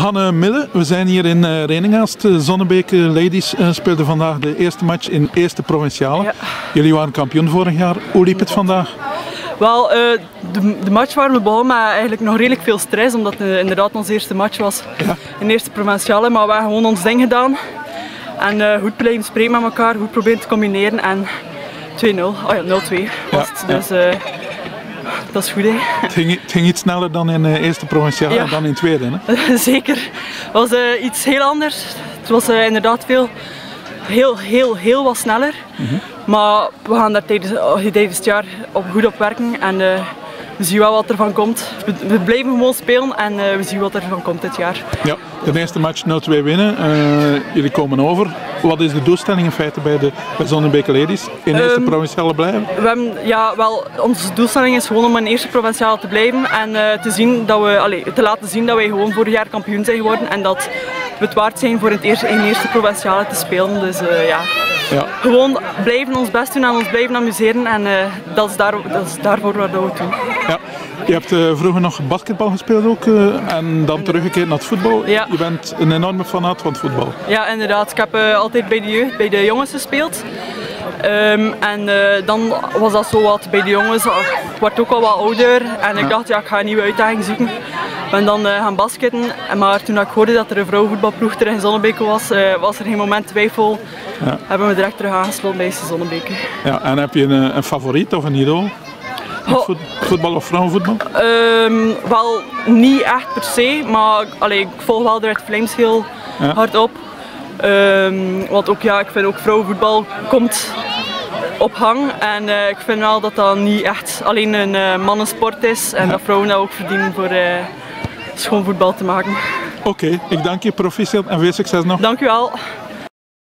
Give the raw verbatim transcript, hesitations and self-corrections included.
Hanne Mille, we zijn hier in uh, Reningaast. Zonnebeke Ladies uh, speelden vandaag de eerste match in eerste provinciale. Ja. Jullie waren kampioen vorig jaar. Hoe liep het vandaag? Wel, uh, de, de match waren we begonnen met eigenlijk nog redelijk veel stress, omdat het uh, inderdaad onze eerste match was ja. in de eerste provinciale. Maar we hebben gewoon ons ding gedaan. En uh, goed blijven spreken met elkaar, goed proberen te combineren. En twee nul, oh ja, nul twee was het. Ja, dus, uh, dat is goed, hè. Het ging, het ging iets sneller dan in de eerste provinciale ja. dan in tweede, hè? Zeker. Het was uh, iets heel anders. Het was uh, inderdaad veel, heel, heel, heel wat sneller. Mm-hmm. Maar we gaan daar tijdens, tijdens het jaar op, goed op werken. En uh, we zien wel wat er van komt. We, we blijven gewoon spelen en uh, we zien wat er van komt dit jaar. Ja, de eerste match nul twee winnen. Uh, jullie komen over. Wat is de doelstelling in feite bij de bij Zonnebeke Ladies? In de eerste um, provinciale blijven? We hebben, ja, wel, onze doelstelling is gewoon om in de eerste provinciale te blijven en uh, te, zien dat we, allee, te laten zien dat wij gewoon vorig jaar kampioen zijn geworden en dat we het waard zijn voor in de eerste, in de eerste provinciale te spelen. Dus uh, ja. Ja. Gewoon blijven ons best doen en ons blijven amuseren en uh, dat, is daar, dat is daarvoor wat we het doen. Ja. Je hebt uh, vroeger nog basketbal gespeeld ook uh, en dan teruggekeerd naar het voetbal. Ja. Je bent een enorme fanaat van het voetbal. Ja, inderdaad. Ik heb uh, altijd bij de jeugd, bij de jongens gespeeld. Um, en uh, dan was dat zo wat bij de jongens. Ik werd ook al wat ouder en ik ja. dacht ja, ik ga een nieuwe uitdaging zoeken. Ik ben dan uh, gaan basketten, maar toen ik hoorde dat er een vrouwenvoetbalploeg terug in Zonnebeke was, uh, was er geen moment twijfel. Ja. Hebben we direct terug aangesloten bij Zonnebeke. Ja, en heb je een, een favoriet of een idool? Voet, voetbal of vrouwenvoetbal? Um, wel niet echt per se, maar allee, ik volg wel de Red Flames heel ja. hard op. Um, want ook, ja, ik vind ook vrouwenvoetbal komt op hang en uh, ik vind wel dat dat niet echt alleen een uh, mannensport is en ja. dat vrouwen dat ook verdienen voor uh, schoon voetbal te maken. Oké, okay, ik dank je, proficiat en veel succes nog. Dank u wel.